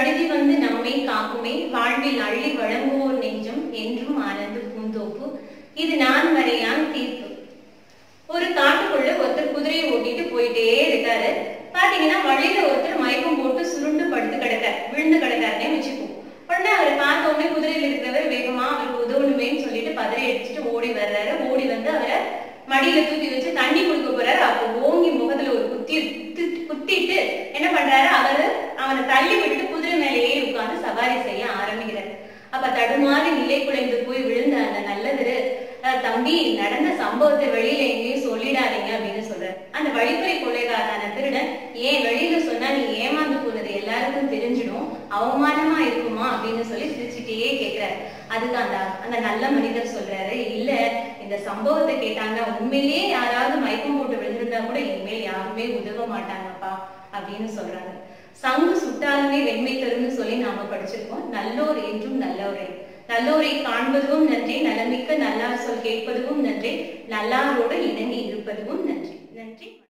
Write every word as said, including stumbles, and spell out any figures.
கருதி வந்து நம்மை காக்குமே வாழ்வில் அள்ளி வழங்குவோர் நெஞ்சம் என்றும் ஆனந்த பூந்தோப்பு இது நான் வரையான் தீர்ப்பு. ஒரு காட்டுக்குள்ள ஒருத்தர் குதிரையை ஓட்டிட்டு போயிட்டே இருக்காரு. பாத்தீங்கன்னா வழியில ஒருத்தர் மயக்கம் போட்டு சுருண்டு படுத்து கிடக்க விழுந்து கிடக்காருன்னே வச்சுப்போம். உடனே அவரை பார்த்த உடனே குதிரையில இருக்கிறவர் வேகமா அவருக்கு உதவணுமேன்னு சொல்லிட்டு பதரை அடிச்சுட்டு ஓடி வர்றாரு. ஓடி வந்து அவரை மடியில தூக்கி வச்சு தண்ணி கொடுக்க போறாரு. அப்போ ஓங்கி முகத்துல ஒரு குத்தி குத்திட்டு என்ன பண்றாரு, அவரு அவனை தள்ளி விட்டுட்டு குதிரை மேலேயே உட்கார்ந்து சவாரி செய்ய ஆரம்பிக்கிறார். அப்ப தடுமாறி நிலை குலைந்து போய் விழுந்த அந்த நல்லதரு, தம்பி நடந்த சம்பவத்தை வெளியில எங்கேயும் சொல்லிடாதீங்க அப்படின்னு சொல்றாரு. அந்த வழிப்பறை கொள்ளைக்காரன திருடன், ஏன் வெளியில சொன்னா நீ ஏமாந்து போனது எல்லாருக்கும் தெரிஞ்சிடும், அவமானமா இருக்குமா அப்படின்னு சொல்லி சிரிச்சுட்டே கேட்கிறாரு. அதுக்கு அந்த அந்த நல்ல மனிதர் சொல்றாரு, இல்ல இந்த சம்பவத்தை கேட்டாங்கன்னா உண்மையிலேயே யாராவது மயக்கம் போட்டு விழுந்திருந்தா கூட இனிமேல் யாருமே உதவ மாட்டாங்கப்பா அப்படின்னு சொல்றாங்க. சங்கு சுட்டாலுமே வெண்மை தரும்னு சொல்லி நாம படிச்சிருக்கோம். நல்லோர் என்றும் நல்லோரே, நல்லோரை காண்பதும் நன்றி, நலமிக்க நல்லார் சொல் கேட்பதும் நன்றி, நல்லாரோடு இணங்கி இருப்பதும் நன்றி. நன்றி.